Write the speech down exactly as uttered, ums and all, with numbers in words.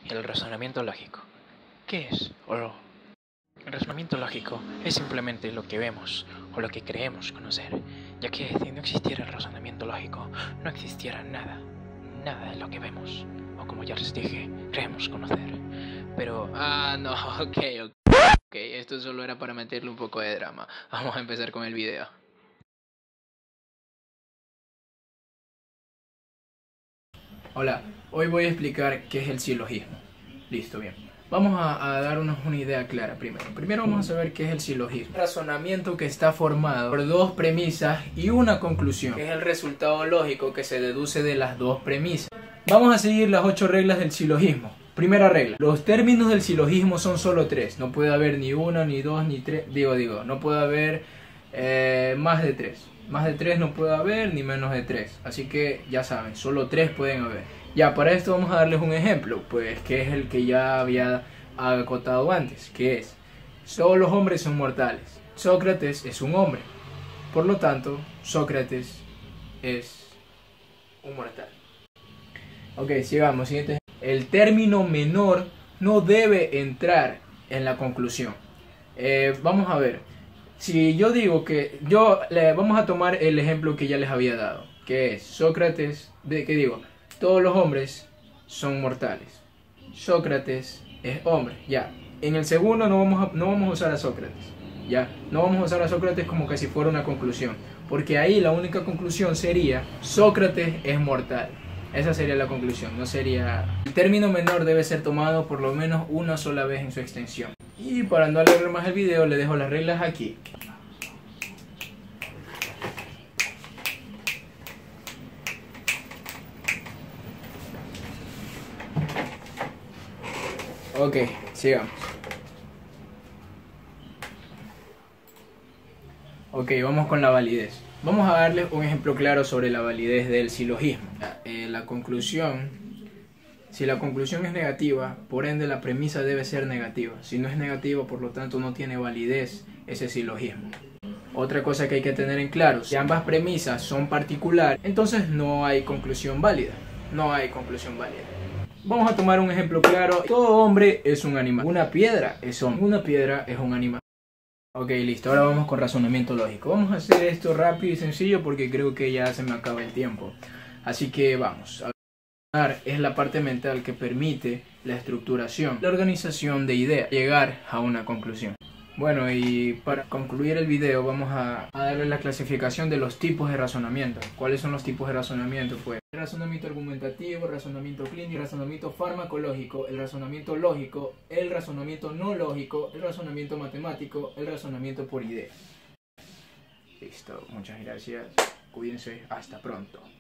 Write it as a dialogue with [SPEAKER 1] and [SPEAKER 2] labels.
[SPEAKER 1] El razonamiento lógico. ¿Qué es? O lo- El razonamiento lógico es simplemente lo que vemos o lo que creemos conocer, ya que si no existiera el razonamiento lógico, no existiera nada, nada de lo que vemos, o como ya les dije, creemos conocer. Pero, ah, no, ok, ok, ok, esto solo era para meterle un poco de drama. Vamos a empezar con el video. Hola, hoy voy a explicar qué es el silogismo. Listo, bien. Vamos a, a darnos una idea clara primero. Primero vamos a saber qué es el silogismo. Un razonamiento que está formado por dos premisas y una conclusión, que es el resultado lógico que se deduce de las dos premisas. Vamos a seguir las ocho reglas del silogismo. Primera regla. Los términos del silogismo son solo tres. No puede haber ni uno, ni dos, ni tres. Digo, digo, no puede haber eh, más de tres. Más de tres no puede haber, ni menos de tres. Así que ya saben, solo tres pueden haber. Ya, para esto vamos a darles un ejemplo, pues que es el que ya había acotado antes, que es: todos los hombres son mortales. Sócrates es un hombre. Por lo tanto, Sócrates es un mortal. Ok, sigamos. Siguiente. El término menor no debe entrar en la conclusión. Eh, vamos a ver. Si yo digo que yo le, vamos a tomar el ejemplo que ya les había dado, que es Sócrates, de, que digo, todos los hombres son mortales. Sócrates es hombre, ya. En el segundo no vamos a, no vamos a usar a Sócrates, ya. No vamos a usar a Sócrates como que si fuera una conclusión, porque ahí la única conclusión sería Sócrates es mortal. Esa sería la conclusión, no sería... El término menor debe ser tomado por lo menos una sola vez en su extensión. Y para no alargar más el video, le dejo las reglas aquí. Ok, sigamos. Ok, vamos con la validez. Vamos a darles un ejemplo claro sobre la validez del silogismo. Eh, la conclusión, si la conclusión es negativa, por ende la premisa debe ser negativa. Si no es negativa, por lo tanto no tiene validez ese silogismo. Otra cosa que hay que tener en claro: si ambas premisas son particulares, entonces no hay conclusión válida. No hay conclusión válida. Vamos a tomar un ejemplo claro. Todo hombre es un animal. Una piedra es hombre. Una piedra es un animal. Ok, listo. Ahora vamos con razonamiento lógico. Vamos a hacer esto rápido y sencillo porque creo que ya se me acaba el tiempo. Así que vamos. Razonar es la parte mental que permite la estructuración, la organización de ideas, llegar a una conclusión. Bueno, y para concluir el video vamos a, a darle la clasificación de los tipos de razonamiento. ¿Cuáles son los tipos de razonamiento? Pues el razonamiento argumentativo, el razonamiento clínico, el razonamiento farmacológico, el razonamiento lógico, el razonamiento no lógico, el razonamiento matemático, el razonamiento por ideas. Listo, muchas gracias. Cuídense, hasta pronto.